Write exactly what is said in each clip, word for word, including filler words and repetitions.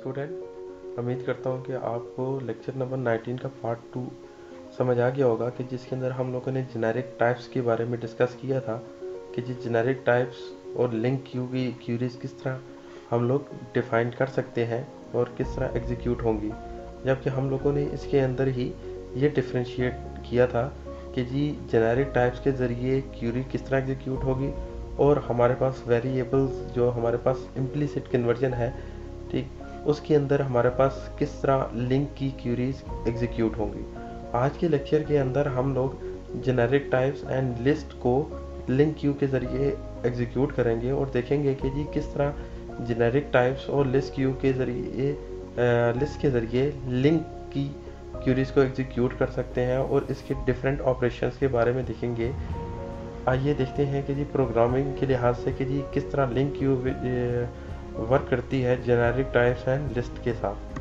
Student, उम्मीद करता हूँ कि आपको लेक्चर नंबर नाइनटीन का पार्ट टू समझ आ गया होगा कि जिसके अंदर हम लोगों ने जेनेरिक टाइप्स के बारे में डिस्कस किया था कि जी जेनेरिक टाइप्स और लिंक क्यू की क्यूरीज किस तरह हम लोग डिफाइन कर सकते हैं और किस तरह एग्जीक्यूट होंगी, जबकि हम लोगों ने इसके अंदर ही ये डिफ्रेंशिएट किया था कि जी जेनेरिक टाइप्स के ज़रिए क्यूरी किस तरह एग्जीक्यूट होगी और हमारे पास वेरिएबल्स जो हमारे पास इम्प्लिसिट कन्वर्जन है, ठीक, उसके अंदर हमारे पास किस तरह लिंक की क्यूरीज एग्जीक्यूट होंगी। आज के लेक्चर के अंदर हम लोग जेनेरिक टाइप्स एंड लिस्ट को लिंक क्यू के ज़रिए एग्जीक्यूट करेंगे और देखेंगे कि जी किस तरह जेनेरिक टाइप्स और लिस्ट क्यू के ज़रिए लिस्ट के ज़रिए लिंक की क्यूरीज को एग्जीक्यूट कर सकते हैं और इसके डिफरेंट ऑपरेशंस के बारे में देखेंगे। आइए देखते हैं कि जी प्रोग्रामिंग के लिहाज से कि जी किस तरह लिंक क्यू वर्क करती है जेनेरिक टाइप्स एंड लिस्ट के साथ।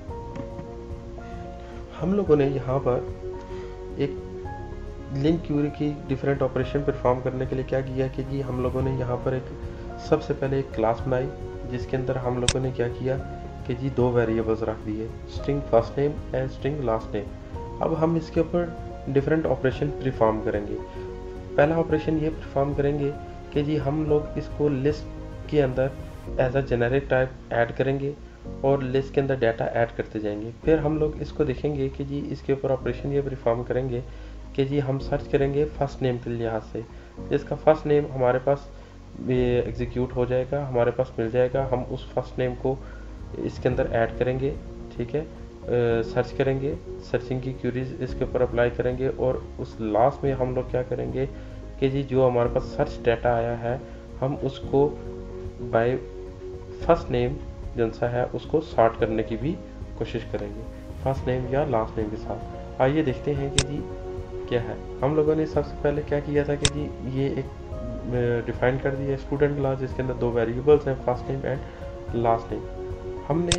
हम लोगों ने यहाँ पर एक लिंक क्यूरी की डिफरेंट ऑपरेशन परफॉर्म करने के लिए क्या किया कि जी हम लोगों ने यहाँ पर एक सबसे पहले एक क्लास बनाई जिसके अंदर हम लोगों ने क्या किया कि जी दो वेरिएबल्स रख दिए, string first name and string last name. अब हम इसके ऊपर डिफरेंट ऑपरेशन परफॉर्म करेंगे। पहला ऑपरेशन ये परफॉर्म करेंगे कि जी हम लोग इसको लिस्ट के अंदर as a generic type add करेंगे और लिस्ट के अंदर डाटा ऐड करते जाएंगे। फिर हम लोग इसको देखेंगे कि जी इसके ऊपर ऑपरेशन ये परफॉर्म करेंगे कि जी हम सर्च करेंगे फर्स्ट नेम के लिहाज से, जिसका फर्स्ट नेम हमारे पास एग्जीक्यूट हो जाएगा, हमारे पास मिल जाएगा। हम उस फर्स्ट नेम को इसके अंदर ऐड करेंगे, ठीक है, सर्च uh, करेंगे, सर्चिंग की क्यूरीज इसके ऊपर अप्लाई करेंगे और उस लास्ट में हम लोग क्या करेंगे कि जी जो हमारे पास सर्च डाटा आया है हम उसको बाय फर्स्ट नेम जो सा है उसको सॉर्ट करने की भी कोशिश करेंगे फर्स्ट नेम या लास्ट नेम के साथ। आइए देखते हैं कि जी क्या है। हम लोगों ने सबसे पहले क्या किया था कि जी ये एक डिफाइन कर दिया स्टूडेंट क्लास जिसके अंदर दो वेरिएबल्स हैं, first name and last name. हमने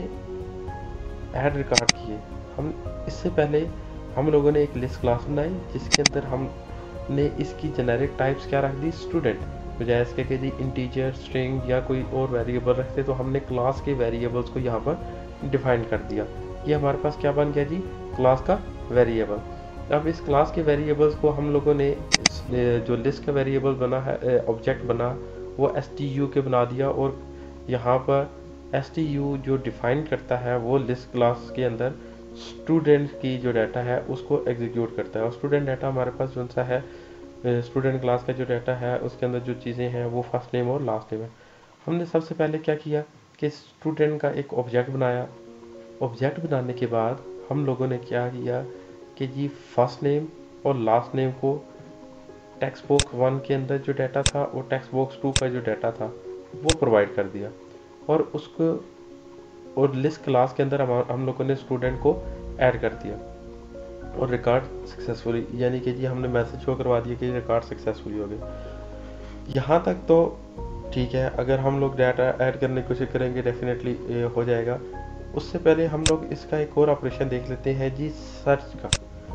ऐड रिकॉर्ड किए। हम इससे पहले हम लोगों ने एक लिस्ट क्लास बनाई जिसके अंदर हमने इसकी जेनेरिक टाइप्स क्या रख दी, स्टूडेंट, बजाय इसके कि जी इंटीजर, स्ट्रिंग या कोई और वेरिएबल रखते तो हमने क्लास के वेरिएबल्स को यहाँ पर डिफाइन कर दिया। ये हमारे पास क्या बन गया जी, क्लास का वेरिएबल। अब इस क्लास के वेरिएबल्स को हम लोगों ने जो लिस्ट का वेरिएबल बना है, ऑब्जेक्ट बना, वो एस टी यू के बना दिया और यहाँ पर एस टी यू जो डिफाइन करता है वो लिस्ट क्लास के अंदर स्टूडेंट की जो डाटा है उसको एग्जीक्यूट करता है। और स्टूडेंट डाटा हमारे पास जो सा है, स्टूडेंट क्लास का जो डाटा है उसके अंदर जो चीज़ें हैं वो फर्स्ट नेम और लास्ट नेम है। हमने सबसे पहले क्या किया कि स्टूडेंट का एक ऑब्जेक्ट बनाया। ऑब्जेक्ट बनाने के बाद हम लोगों ने क्या किया कि जी फर्स्ट नेम और लास्ट नेम को टेक्स्ट बॉक्स वन के अंदर जो डाटा था और टेक्स्ट बॉक्स टू का जो डाटा था वो प्रोवाइड कर दिया और उसको और लिस्ट क्लास के अंदर हम, हम लोगों ने स्टूडेंट को ऐड कर दिया और रिकॉर्ड सक्सेसफुली, यानी कि जी हमने मैसेज शो करवा दिया कि रिकॉर्ड सक्सेसफुली हो गया। यहाँ तक तो ठीक है, अगर हम लोग डाटा ऐड करने की कोशिश करेंगे डेफिनेटली हो जाएगा। उससे पहले हम लोग इसका एक और ऑपरेशन देख लेते हैं जी, सर्च का।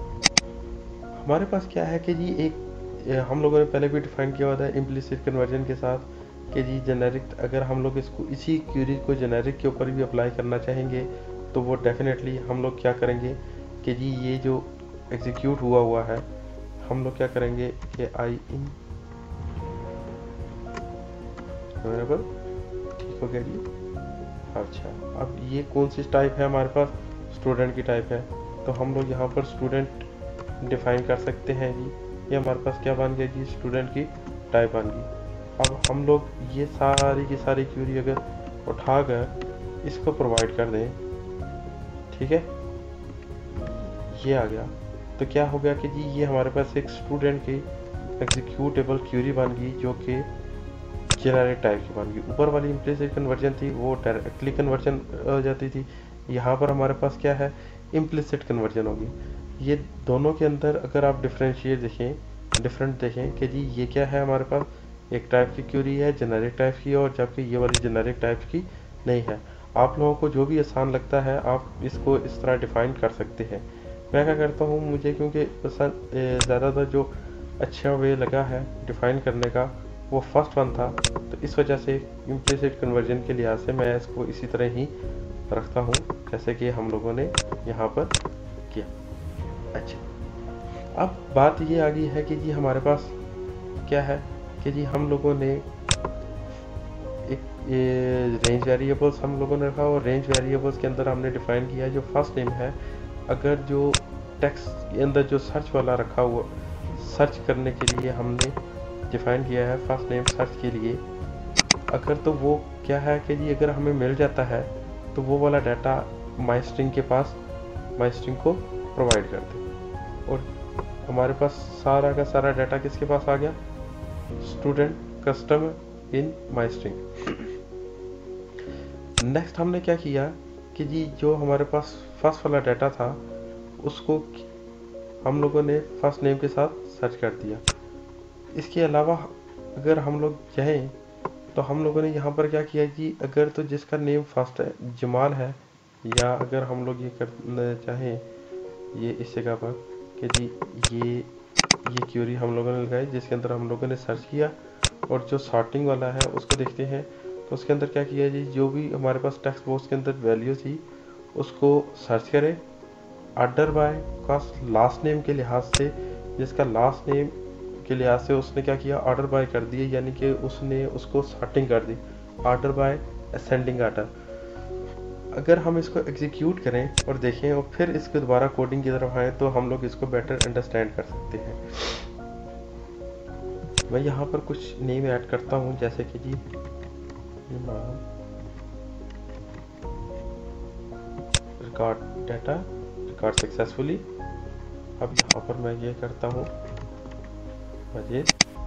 हमारे पास क्या है कि जी एक हम लोगों ने पहले भी डिफाइन किया हुआ था इम्प्लिसिट कन्वर्जन के साथ कि जी जेनेरिक, अगर हम लोग इसको इसी क्यूरी को जेनेरिक के ऊपर भी अप्लाई करना चाहेंगे तो वो डेफिनेटली हम लोग क्या करेंगे कि जी ये जो एग्जीक्यूट हुआ हुआ है हम लोग क्या करेंगे कि आई इन बराबर, ठीक हो गया जी। अच्छा, अब ये कौन सी टाइप है हमारे पास, स्टूडेंट की टाइप है, तो हम लोग यहाँ पर स्टूडेंट डिफाइन कर सकते हैं जी। ये हमारे पास क्या बन गया जी, स्टूडेंट की टाइप बन गई। अब हम लोग ये सारी की सारी क्यूरी अगर उठाकर इसको प्रोवाइड कर दें, ठीक है, ये आ गया, तो क्या हो गया कि जी ये हमारे पास एक स्टूडेंट की एग्जीक्यूटेबल क्यूरी बन गई जो कि जेनेरिक टाइप की बन गई। ऊपर वाली इम्प्लिसिट कन्वर्जन थी वो डायरेक्टली कन्वर्जन हो जाती थी, यहाँ पर हमारे पास क्या है, इम्प्लिसिट कन्वर्जन होगी। ये दोनों के अंदर अगर आप डिफरेंशिएट देखें, डिफरेंट देखें कि जी ये क्या है, हमारे पास एक टाइप की क्यूरी है जेनेरिक टाइप की और जबकि ये वाली जेनेरिक टाइप की नहीं है। आप लोगों को जो भी आसान लगता है आप इसको इस तरह डिफाइन कर सकते हैं। मैं क्या करता हूँ, मुझे क्योंकि ज़्यादातर जो अच्छा वे लगा है डिफाइन करने का वो फर्स्ट वन था, तो इस वजह से इम्प्लिसिट कन्वर्जन के लिहाज से मैं इसको इसी तरह ही रखता हूँ, जैसे कि हम लोगों ने यहाँ पर किया। अच्छा, अब बात ये आ गई है कि जी हमारे पास क्या है कि जी हम लोगों ने एक ये रेंज वेरिएबल्स हम लोगों ने रखा, और रेंज वेरिएबल्स के अंदर हमने डिफाइन किया है जो फर्स्ट नेम है, अगर जो टेक्स्ट के अंदर जो सर्च वाला रखा हुआ, सर्च करने के लिए हमने डिफाइन किया है फर्स्ट नेम सर्च के लिए, अगर तो वो क्या है कि जी अगर हमें मिल जाता है तो वो वाला डाटा माई स्ट्रिंग के पास माई स्ट्रिंग को प्रोवाइड कर दे, और हमारे पास सारा का सारा डाटा किसके पास आ गया, student customer in my string. Next हमने क्या किया कि जी जो हमारे पास फर्स्ट वाला डाटा था उसको हम लोगों ने फर्स्ट नेम के साथ सर्च कर दिया। इसके अलावा अगर हम लोग चाहें तो हम लोगों ने यहाँ पर क्या किया जी, अगर तो जिसका नेम फर्स्ट है जमाल है, या अगर हम लोग ये करना चाहें ये इस जगह पर कि जी ये ये क्यूरी हम लोगों ने लगाई जिसके अंदर हम लोगों ने सर्च किया, और जो सॉर्टिंग वाला है उसको देखते हैं तो उसके अंदर क्या किया जी, जो भी हमारे पास टेक्स्ट बॉक्स के अंदर वैल्यू थी उसको सर्च करें ऑर्डर बाय का लास्ट नेम के लिहाज से, जिसका लास्ट नेम के लिहाज से उसने क्या किया ऑर्डर बाय कर दिए, यानी कि उसने उसको सॉर्टिंग कर दी, ऑर्डर बाय असेंडिंग ऑर्डर। अगर हम इसको एग्जीक्यूट करें और देखें और फिर इसको दोबारा कोडिंग की तरफ आए तो हम लोग इसको बेटर अंडरस्टैंड कर सकते हैं। मैं यहाँ पर कुछ नेम ऐड करता हूँ, जैसे कि जी रिकॉर्ड डाटा रिकॉर्ड सक्सेसफुली। अब यहाँ पर मैं ये करता हूँ मजीद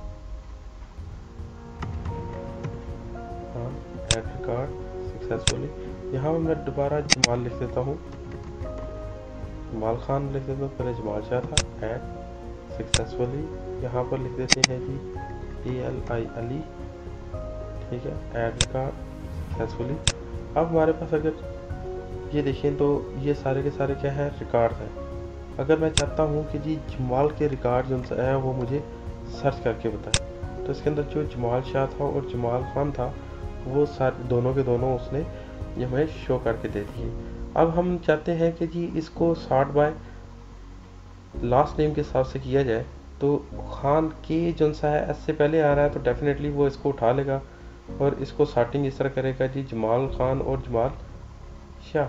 हाँ ऐड रिकॉर्ड सक्सेसफुली। यहाँ पर मैं दोबारा जमाल लिख देता हूँ, जमाल खान लिख देता हूँ, पहले जमाल शाह था, ऐड सक्सेसफुली। यहाँ पर लिख देते हैं जी ए एल आई अली, ठीक है, ऐड रिकॉर्ड सक्सेसफुली। अब हमारे पास अगर ये देखें तो ये सारे के सारे क्या है रिकॉर्ड हैं। अगर मैं चाहता हूँ कि जी जमाल के रिकॉर्ड जो है वो मुझे सर्च करके बताए, तो इसके अंदर जो जमाल शाह था और जमाल खान था वो सारे दोनों के दोनों उसने ये हमें शो करके दे दिए। अब हम चाहते हैं कि जी इसको सॉर्ट बाय लास्ट नेम के हिसाब से किया जाए, तो खान के जो सा है एस से पहले आ रहा है तो डेफिनेटली वो इसको उठा लेगा और इसको सॉर्टिंग इस तरह करेगा जी जमाल खान और जमाल शाह।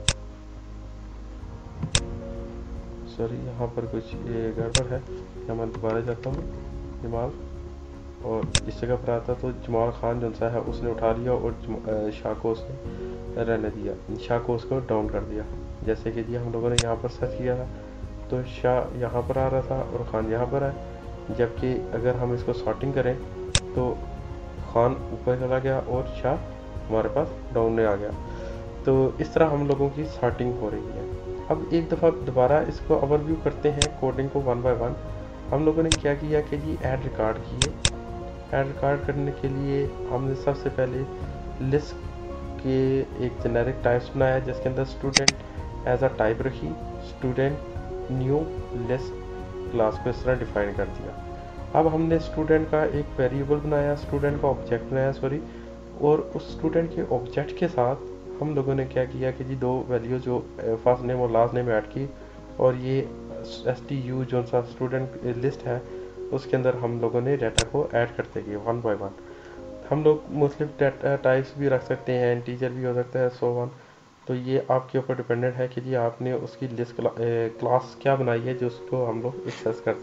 सॉरी यहाँ पर कुछ ये गड़बड़ है, यहाँ मैं दोबारा जाता हूँ, जमाल और इस जगह पर आता तो जमाल खान जो सा है उसने उठा लिया और शाह को उसने रहने दिया, शाह को उसको डाउन कर दिया। जैसे कि जी हम लोगों ने यहाँ पर सर्च किया था तो शाह यहाँ पर आ रहा था और खान यहाँ पर है, जबकि अगर हम इसको सॉर्टिंग करें तो खान ऊपर चला गया और शाह हमारे पास डाउन में आ गया। तो इस तरह हम लोगों की सॉर्टिंग हो रही है। अब एक दफ़ा दोबारा इसको ओवरव्यू करते हैं कोडिंग को वन बाय वन। हम लोगों ने क्या किया कि जी ऐड रिकॉर्ड किए। ऐड रिकॉर्ड करने के लिए हमने सबसे पहले लिस्ट के एक जेनेरिक टाइप्स बनाया जिसके अंदर स्टूडेंट एज अ टाइप रखी, स्टूडेंट न्यू लिस्ट क्लास को इस तरह डिफाइन कर दिया। अब हमने स्टूडेंट का एक वेरिएबल बनाया, स्टूडेंट का ऑब्जेक्ट बनाया सॉरी, और उस स्टूडेंट के ऑब्जेक्ट के साथ हम लोगों ने क्या किया कि जी दो वैल्यू जो फर्स्ट नेम और लास्ट नेम ऐड की, और ये एस टी यू जो सा स्टूडेंट लिस्ट है उसके अंदर हम लोगों ने डाटा को ऐड करते गए वन बाय वन। हम लोग मुख्तलिफ डाटा टाइप्स भी रख सकते हैं, इंटीजर भी हो सकता है, सो वन। तो ये आपके ऊपर डिपेंडेंट है कि जी आपने उसकी लिस्ट क्ला, क्लास क्या बनाई है जो उसको हम लोग एक्सेस कर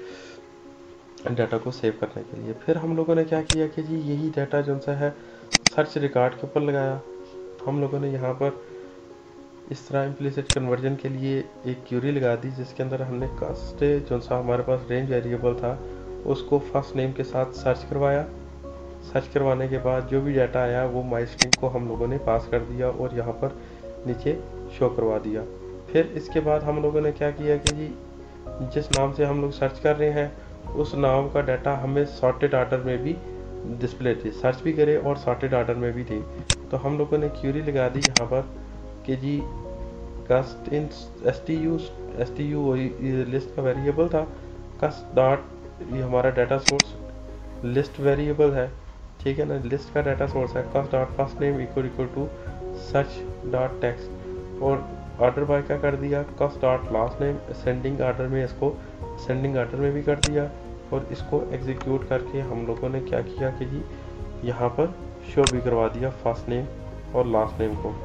सकें डाटा को सेव करने के लिए। फिर हम लोगों ने क्या किया कि जी यही डाटा जो सा है सर्च रिकॉर्ड के ऊपर लगाया। हम लोगों ने यहाँ पर इस तरह इम्प्लिसिट कन्वर्जन के लिए एक क्यूरी लगा दी जिसके अंदर हमने कास्ट जो सा हमारे पास रेंज वेरिएबल था उसको फर्स्ट नेम के साथ सर्च करवाया। सर्च करवाने के बाद जो भी डाटा आया वो माई स्ट्रिंग को हम लोगों ने पास कर दिया और यहाँ पर नीचे शो करवा दिया। फिर इसके बाद हम लोगों ने क्या किया कि जी जिस नाम से हम लोग सर्च कर रहे हैं उस नाम का डाटा हमें सॉर्टेड ऑर्डर में भी डिस्प्ले थी, सर्च भी करे और सॉर्टेड ऑर्डर में भी थी। तो हम लोगों ने क्यूरी लगा दी यहाँ पर कि जी cust in S T U S T U list का वेरिएबल था, कस्ट डॉट ये हमारा डाटा सोर्स लिस्ट वेरिएबल है, ठीक है ना। लिस्ट का डाटा सोर्स है cust dot first name equal equal to search dot text, और ऑर्डर बाय क्या कर दिया, cust dot last name ascending order में, इसको सेंडिंग ऑर्डर में भी कर दिया, और इसको एग्जीक्यूट करके हम लोगों ने क्या किया कि जी यहाँ पर शो भी करवा दिया फर्स्ट नेम और लास्ट नेम को।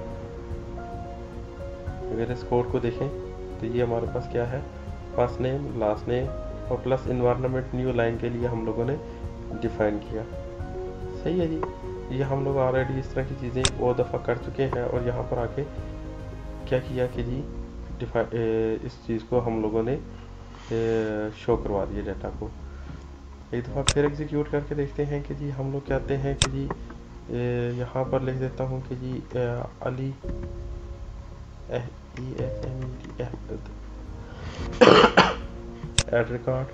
अगर इस कोड को देखें तो ये हमारे पास क्या है, फर्स्ट नेम लास्ट नेम और प्लस इन्वायरमेंट न्यू लाइन के लिए हम लोगों ने डिफाइन किया। सही है जी, ये हम लोग ऑलरेडी इस तरह की चीज़ें बहुत दफ़ा कर चुके हैं, और यहाँ पर आके क्या किया कि जी डिफाइन इस चीज़ को हम लोगों ने शो करवा दिया डाटा को। एक दफ़ा फिर एग्जीक्यूट करके देखते हैं कि जी हम लोग कहते हैं कि जी यहाँ पर लिख देता हूँ कि जी Ali E H M D add record,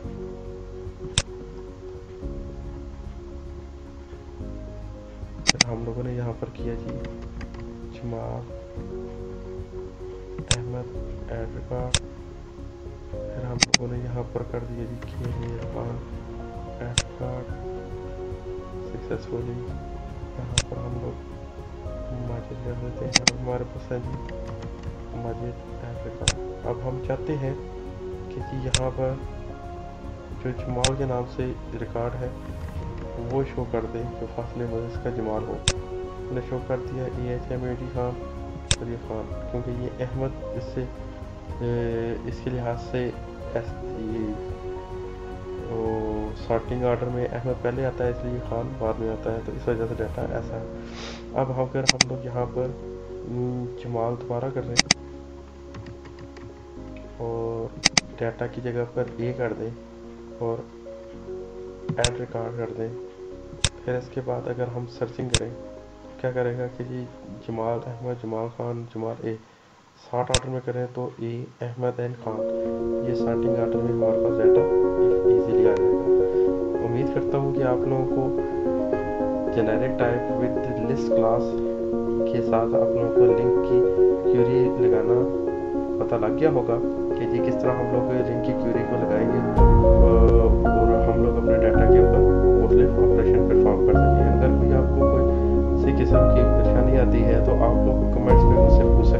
फिर हम लोगों ने यहाँ पर किया जी जमाल अहमद एड रिकॉर्ड, फिर हम लोगों ने यहाँ पर कर दिया जी के इरफान एड रिकॉर्ड सक्सेसफुली। यहाँ पर हम लोग माजिद कर देते हैं, और हमारे पास है जी माजिद एड रिकॉर्ड। अब हम चाहते हैं कि जी यहाँ पर जो जमाल के नाम से रिकॉर्ड है वो शो कर दे, जो फर्स्ट नेम इसका जमाल हो। मैंने शो कर दिया A H M A D Khan और ये खान, क्योंकि ये अहमद इससे इसके लिहाज से सॉर्टिंग ऑर्डर में अहमद पहले आता है, इसलिए खान बाद में आता है, तो इस वजह से डाटा ऐसा है। अब अगर हम लोग यहाँ पर जमाल दोबारा कर रहे हैं और डाटा की जगह पर ए कर दें और ऐड रिकॉर्ड कर दें, फिर इसके बाद अगर हम सर्चिंग करें क्या करेगा कि जी जमाल अहमद जमाल खान जमाल ए साठ ऑर्डर में करें तो ए अहमद एंड खान, ये स्टार्टिंग ऑर्डर में हमारे पास डाटा इजीली आ जाएगा। उम्मीद करता हूँ कि आप लोगों को generic type with list class के साथ आप लोगों को लिंक की क्यूरी लगाना पता लग गया होगा कि जी किस तरह हम लोग लिंक की क्यूरी को लगाएंगे और हम लोग अपने डाटा के ऊपर मुख्तलिफ ऑपरेशन परफॉर्म कर सकें। अगर कोई आपको कोई किसी किस्म की परेशानी आती है तो आप लोग कमेंट्स में मुझसे पूछ